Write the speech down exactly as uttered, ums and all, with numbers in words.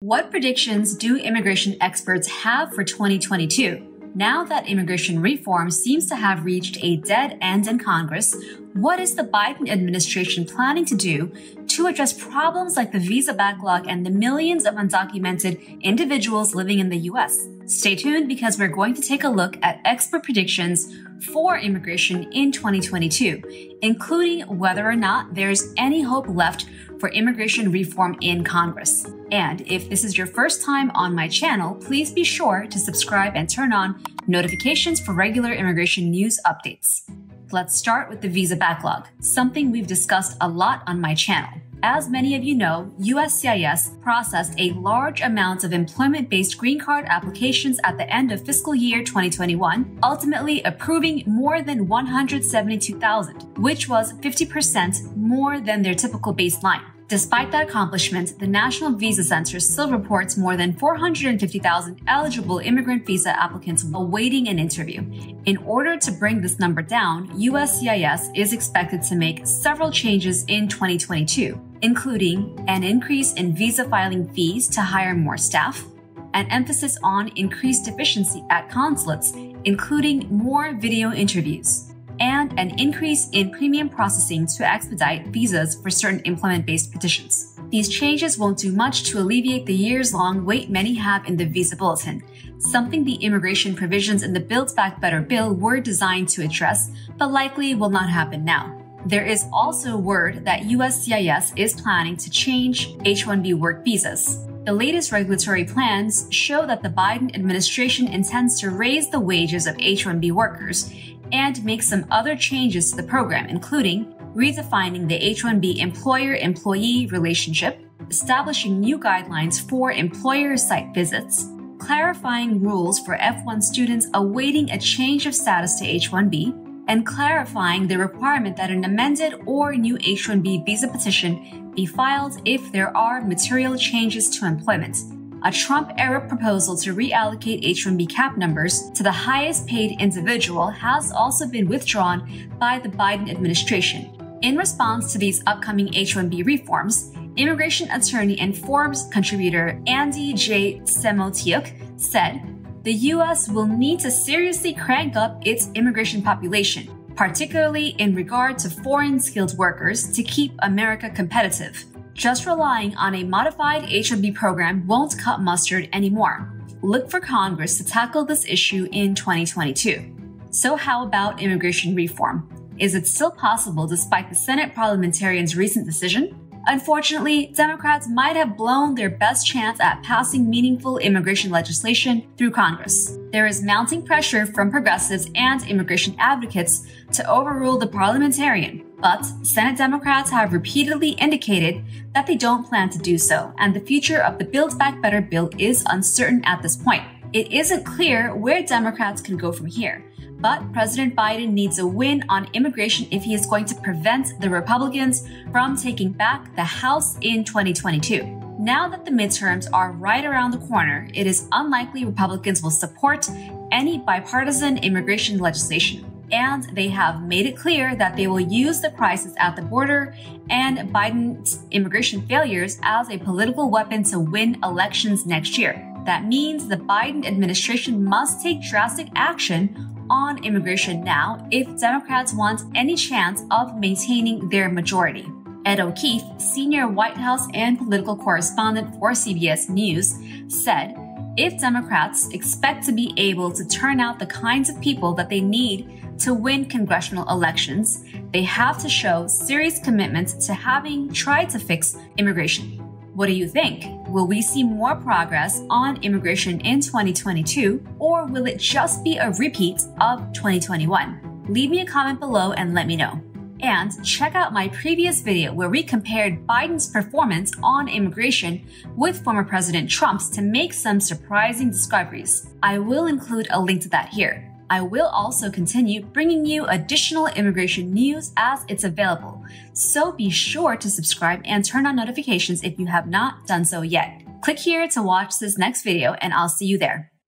What predictions do immigration experts have for twenty twenty-two? Now that immigration reform seems to have reached a dead end in Congress, what is the Biden administration planning to do to address problems like the visa backlog and the millions of undocumented individuals living in the U S? Stay tuned because we're going to take a look at expert predictions for immigration in twenty twenty-two, including whether or not there's any hope left for immigration reform in Congress. And if this is your first time on my channel, please be sure to subscribe and turn on notifications for regular immigration news updates. Let's start with the visa backlog, something we've discussed a lot on my channel. As many of you know, U S C I S processed a large amount of employment-based green card applications at the end of fiscal year twenty twenty-one, ultimately approving more than one hundred seventy-two thousand, which was fifty percent more than their typical baseline. Despite that accomplishment, the National Visa Center still reports more than four hundred fifty thousand eligible immigrant visa applicants awaiting an interview. In order to bring this number down, U S C I S is expected to make several changes in twenty twenty-two, including an increase in visa filing fees to hire more staff, an emphasis on increased efficiency at consulates, including more video interviews, and an increase in premium processing to expedite visas for certain employment-based petitions. These changes won't do much to alleviate the years-long wait many have in the visa bulletin, something the immigration provisions in the Build Back Better bill were designed to address, but likely will not happen now. There is also word that U S C I S is planning to change H one B work visas. The latest regulatory plans show that the Biden administration intends to raise the wages of H one B workers and make some other changes to the program, including redefining the H one B employer-employee relationship, establishing new guidelines for employer site visits, clarifying rules for F one students awaiting a change of status to H one B, and clarifying the requirement that an amended or new H one B visa petition be filed if there are material changes to employment. A Trump-era proposal to reallocate H one B cap numbers to the highest paid individual has also been withdrawn by the Biden administration. In response to these upcoming H one B reforms, immigration attorney and Forbes contributor Andy J. Semotiuk said, "The U S will need to seriously crank up its immigration population, particularly in regard to foreign skilled workers, to keep America competitive. Just relying on a modified H one B program won't cut mustard anymore. Look for Congress to tackle this issue in twenty twenty-two. So how about immigration reform? Is it still possible despite the Senate parliamentarians' recent decision? Unfortunately, Democrats might have blown their best chance at passing meaningful immigration legislation through Congress. There is mounting pressure from progressives and immigration advocates to overrule the parliamentarian, but Senate Democrats have repeatedly indicated that they don't plan to do so, and the future of the Build Back Better bill is uncertain at this point. It isn't clear where Democrats can go from here, but President Biden needs a win on immigration if he is going to prevent the Republicans from taking back the House in twenty twenty-two. Now that the midterms are right around the corner, it is unlikely Republicans will support any bipartisan immigration legislation. And they have made it clear that they will use the crisis at the border and Biden's immigration failures as a political weapon to win elections next year. That means the Biden administration must take drastic action on immigration now if Democrats want any chance of maintaining their majority. Ed O'Keefe, senior White House and political correspondent for C B S News, said, "If Democrats expect to be able to turn out the kinds of people that they need to win congressional elections, they have to show serious commitment to having tried to fix immigration." What do you think? Will we see more progress on immigration in twenty twenty-two, or will it just be a repeat of twenty twenty-one? Leave me a comment below and let me know. And check out my previous video where we compared Biden's performance on immigration with former President Trump's to make some surprising discoveries. I will include a link to that here. I will also continue bringing you additional immigration news as it's available, so be sure to subscribe and turn on notifications if you have not done so yet. Click here to watch this next video and I'll see you there.